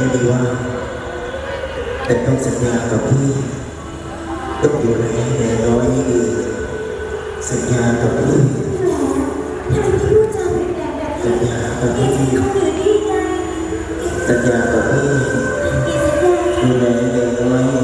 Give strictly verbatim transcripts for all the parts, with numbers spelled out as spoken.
ไม่ดีว่าแต่ต้องสัญญากับพี่ต้องอยู่ในแน่น้อยดีสัญญากับพี่สัญญากับพี่สัญญากับพี่ดูแลเด็กน้อย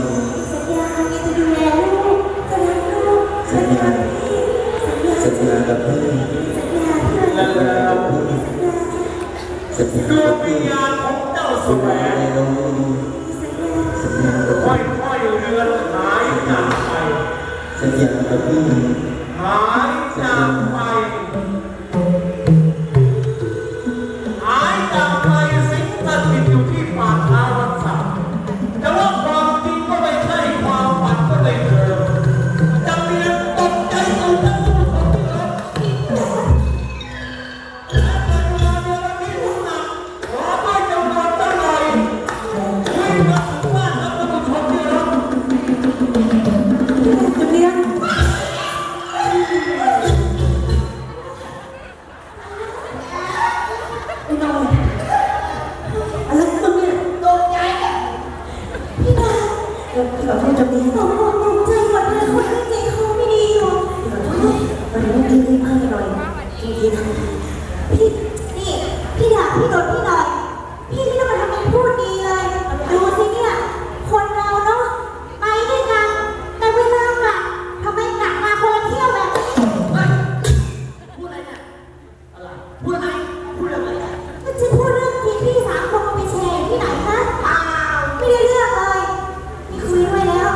สัญญาสัญญากับพี่สัญญากับพี่สัญญากับพี่ดูแลเด็กน้อยสัญญากับพี่ค่อยๆเรือนหายจากไปสัญญากับพี่หายจากไปหายจากไปสิงสถิตอยู่ที่ป่าช้าวัดสักแต่ว่าความจริงก็ไม่ใช่ความฝันก็ไม่เกิดจะเรียนตกใจเอาทั้งทุกคนเลยและเป็นเวลาเดือนที่หนักขอให้จำนวนตั้งหน่อยวิ่งมาถึงบ้านแล้วก็ชมที่รักจะเรียนพี่ขอโทษจำดีขอโทษใจหมดเลยคนใจเขาไม่ดีหรอกขอโทษมันต้องกินรีบให้หน่อยจริงๆพี่นี่พี่ด่าพี่โดนพี่หน่อยพี่ไม่ต้องมาทำเป็นพูดดีเลยดูสิเนี่ยคนเราเนาะไปด้วยกันแต่เวลากลับทำไมกลับมาคนละเที่ยวแบบนี้พูดอะไรเนี่ยอะไรพูดอะไรพูดอะไรมันจะพูดเรื่องจริงพี่สามคนไปแชร์ที่ไหนคะเปล่าไม่ได้เรื่องเลยคุยด้วยแล้ว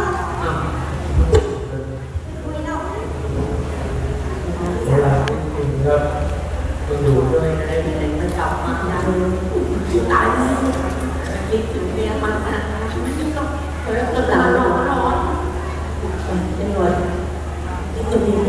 คุยแล้วเวลาคุยครับมันอยู่ด้วยอะไรเป็นมันกลับมาได้ตายเลยคิดถึงเมียมันนะไม่ต้องเออก็ร้อนร้อนเป็นไงจะมี